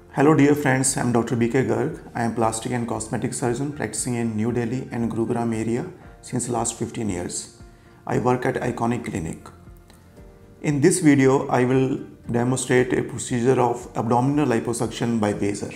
Hello dear friends, I am Dr. B.K. Garg. I am plastic and cosmetic surgeon practicing in New Delhi and Gurugram area since last 15 years. I work at Iconic Clinic. In this video, I will demonstrate a procedure of abdominal liposuction by Vaser.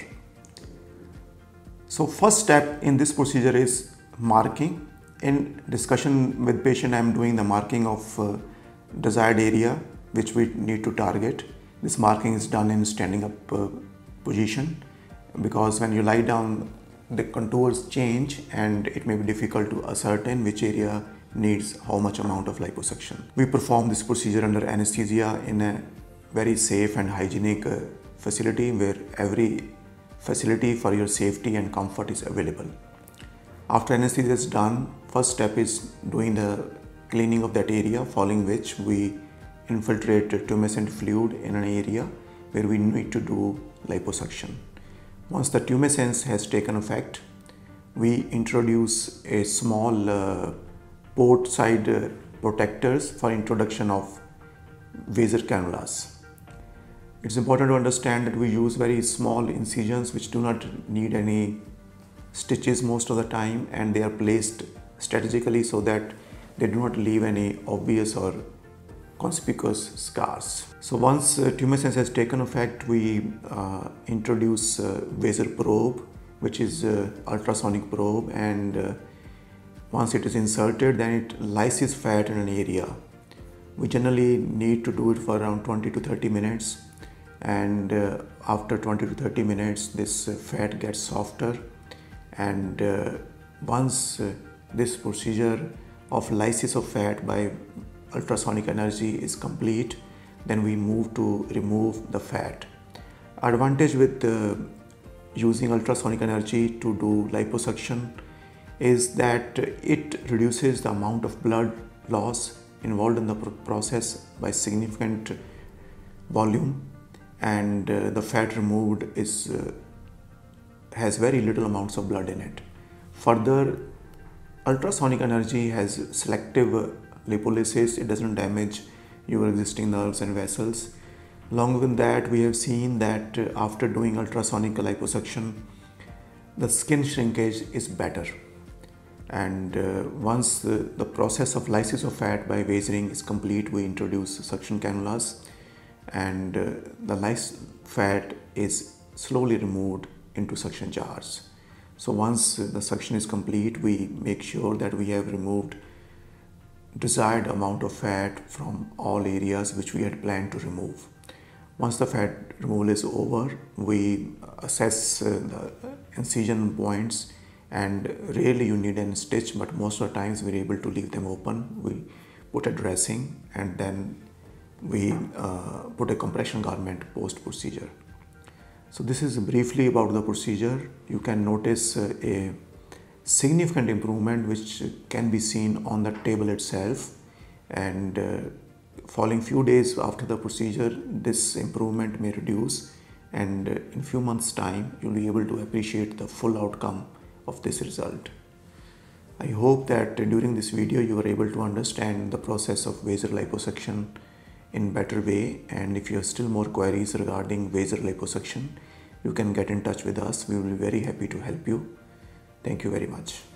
So first step in this procedure is marking. In discussion with patient, I am doing the marking of desired area which we need to target. This marking is done in standing up position, because when you lie down the contours change and it may be difficult to ascertain which area needs how much amount of liposuction. We perform this procedure under anesthesia in a very safe and hygienic facility where every facility for your safety and comfort is available. After anesthesia is done, first step is doing the cleaning of that area, following which we infiltrate tumescent fluid in an area where we need to do liposuction. Once the tumescence has taken effect, we introduce a small port side protectors for introduction of Vaser cannulas. It's important to understand that we use very small incisions which do not need any stitches most of the time, and they are placed strategically so that they do not leave any obvious or conspicuous scars. So once tumescence has taken effect, we introduce Vaser probe, which is ultrasonic probe, and once it is inserted, then it lyses fat in an area. We generally need to do it for around 20 to 30 minutes, and after 20 to 30 minutes this fat gets softer, and once this procedure of lysis of fat by ultrasonic energy is complete, then we move to remove the fat. Advantage with using ultrasonic energy to do liposuction is that it reduces the amount of blood loss involved in the process by significant volume, and the fat removed has very little amounts of blood in it. Further, ultrasonic energy has selective lipolysis. It doesn't damage your existing nerves and vessels. Along with that, we have seen that after doing ultrasonic liposuction, the skin shrinkage is better. And once the process of lysis of fat by vasering is complete, we introduce suction cannulas, and the lysed fat is slowly removed into suction jars. So once the suction is complete, we make sure that we have removed desired amount of fat from all areas which we had planned to remove. Once the fat removal is over, we assess the incision points, and rarely you need any stitch, but most of the times we're able to leave them open. We put a dressing, and then we put a compression garment post procedure. So this is briefly about the procedure. You can notice a significant improvement which can be seen on the table itself, and following few days after the procedure, this improvement may reduce, and in few months time you'll be able to appreciate the full outcome of this result. I hope that during this video you are able to understand the process of Vaser liposuction in better way, and if you have still more queries regarding Vaser liposuction, you can get in touch with us. We will be very happy to help you. Thank you very much.